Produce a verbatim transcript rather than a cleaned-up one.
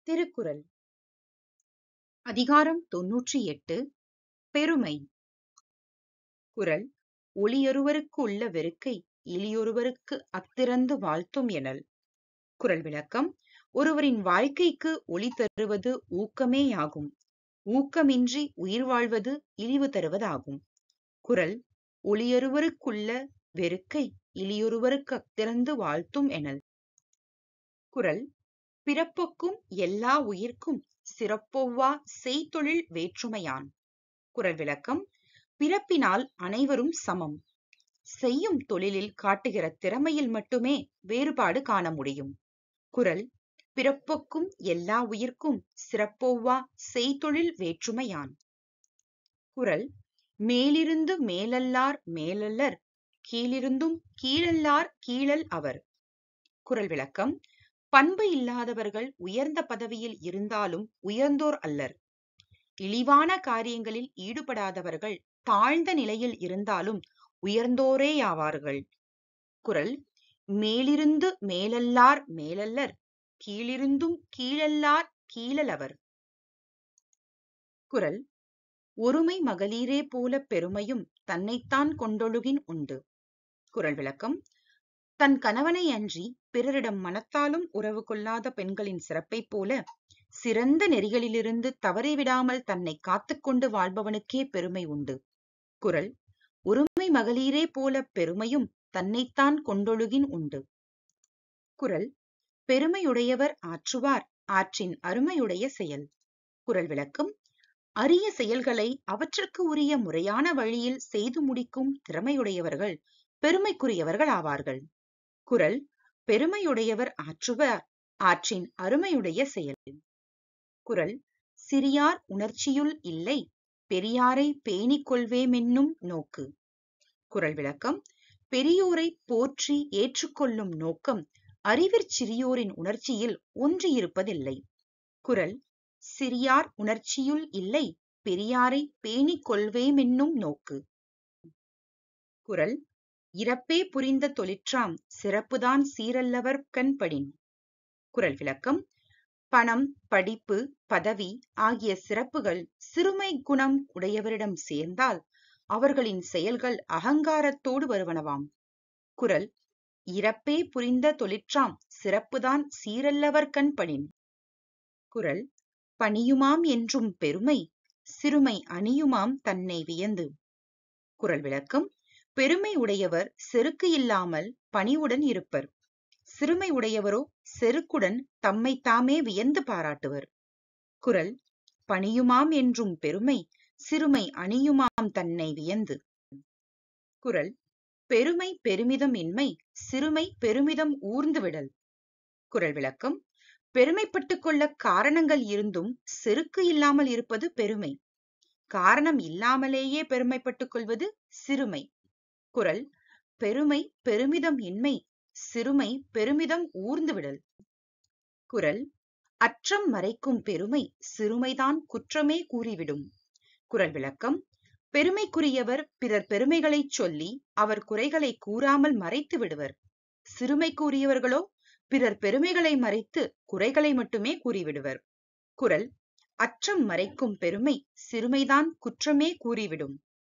திருக்குறள் அதிகாரம் தொன்னூற்றி எட்டு. பெருமை. குறள் ஒளியொருவருக்கு உள்ள வெறுக்கை இளியொருவருக்கு அத்திறந்து வாழ்த்தும் எனல். குறள் விளக்கம். ஒருவரின் வாழ்க்கைக்கு ஒளி தருவது ஊக்கமேயாகும். ஊக்கமின்றி உயிர் வாழ்வது இழிவு தருவதாகும். குறள் ஒளியொருவருக்குள்ள வெறுக்கை இளியொருவருக்கு அத்திறந்து வாழ்த்தும் எனல். குறள் பிறப்பொக்கும் எல்லா உயிர்க்கும் சிறப்பொவ்வா செய்தொழில் வேற்றுமையான். குறள் விளக்கம். பிறப்பினால் அனைவரும் சமம். செய்யும் தொழிலில் காட்டுகிற திறமையில் மட்டுமே வேறுபாடு காண முடியும். குறள் பிறப்பொக்கும் எல்லா உயிர்க்கும் சிறப்பொவ்வா செய்தொழில் வேற்றுமையான். குறள் மேலிருந்து மேலல்லார் மேலல்லர் கீழிருந்தும் கீழல்லார் கீழல் அவர். குறள் விளக்கம். பண்பு இல்லாதவர்கள் உயர்ந்த பதவியில் இருந்தாலும் உயர்ந்தோர் அல்லர். இழிவான காரியங்களில் ஈடுபடாதவர்கள் தாழ்ந்த நிலையில் இருந்தாலும் உயர்ந்தோரேயாவார்கள். குறள் மேலிருந்து மேலல்லார் மேலல்லர் கீழிருந்தும் கீழல்லார் கீழலவர். குறள் ஒருமை மகளிரே போல பெருமையும் தன்னைத்தான் கொண்டொழுகின் உண்டு. குறள் விளக்கம். தன் கணவனை அன்றி பிறரிடம் மனத்தாலும் உறவு கொள்ளாத பெண்களின் சிறப்பைப் போல சிறந்த நெறிகளிலிருந்து தவறிவிடாமல் தன்னை காத்துக்கொண்டு வாழ்பவனுக்கே பெருமை உண்டு. குறள் ஒருமை மகளிரே போல பெருமையும் தன்னைத்தான் கொண்டொழுகின் உண்டு. குறள் பெருமையுடையவர் ஆற்றுவார் ஆற்றின் அருமையுடைய செயல். குறள் விளக்கம். அரிய செயல்களை அவற்றுக்கு உரிய முறையான வழியில் செய்து முடிக்கும் திறமையுடையவர்கள் பெருமைக்குரியவர்கள் ஆவார்கள். குறள் பெருமையுடையவர் ஆற்றுவார் ஆற்றின் அருமையுடைய செயல். குறள் சிறியார் உணர்ச்சியுள் இல்லை பெரியாரை பேணிக் கொள்வேமென்னும் நோக்கு. குறள் விளக்கம். பெரியோரை போற்றி ஏற்றுக்கொள்ளும் நோக்கம் அறிவிற் சிறியோரின் உணர்ச்சியில் ஒன்றியிருப்பதில்லை. குறள் சிறியார் உணர்ச்சியுள் இல்லை பெரியாரை பேணிக் கொள்வேமென்னும் நோக்கு. குறள் இறப்பே புரிந்த தொழிற்றாம் சிறப்புதான் சீரல்லவர் கண்படின். குறள் விளக்கம். பணம் படிப்பு பதவி ஆகிய சிறப்புகள் சிறுமை குணம் உடையவரிடம் சேர்ந்தால் அவர்களின் செயல்கள் அகங்காரத்தோடு வருவனவாம். குறள் இறப்பே புரிந்த தொழிற்றாம் சிறப்புதான் சீரல்லவர் கண்படின். குறள் பணியுமாம் என்றும் பெருமை சிறுமை அணியுமாம் தன்னை வியந்து. குறள் விளக்கம். பெருமை உடையவர் செருக்கு இல்லாமல் பணிவுடன் இருப்பர். சிறுமை உடையவரோ செருக்குடன் தம்மை தாமே வியந்து பாராட்டுவர். குறள் பணியுமாம் என்றும் பெருமை சிறுமை அணியுமாம் தன்னை வியந்து. குறள் பெருமை பெருமிதம் இன்மை சிறுமை பெருமிதம் ஊர்ந்து விடல். குறள் விளக்கம். பெருமைப்பட்டுக் கொள்ள காரணங்கள் இருந்தும் செருக்கு இல்லாமல் இருப்பது பெருமை. காரணம் இல்லாமலேயே பெருமைப்பட்டுக் கொள்வது சிறுமை. குறள் பெருமை பெருமிதம் இன்மை சிறுமை பெருமிதம் ஊர்ந்து விடல். குறள் அற்றம் மறைக்கும் பெருமை சிறுமைதான் குற்றமே கூறிவிடும். குறள் விளக்கம். பெருமைக்குரியவர் பிறர் பெருமைகளை சொல்லி அவர் குறைகளை கூறாமல் மறைத்து விடுவர். சிறுமைக்குரியவர்களோ பிறர் பெருமைகளை மறைத்து குறைகளை மட்டுமே கூறிவிடுவர். குறள் அற்றம் மறைக்கும் பெருமை சிறுமைதான் குற்றமே கூறிவிடும்.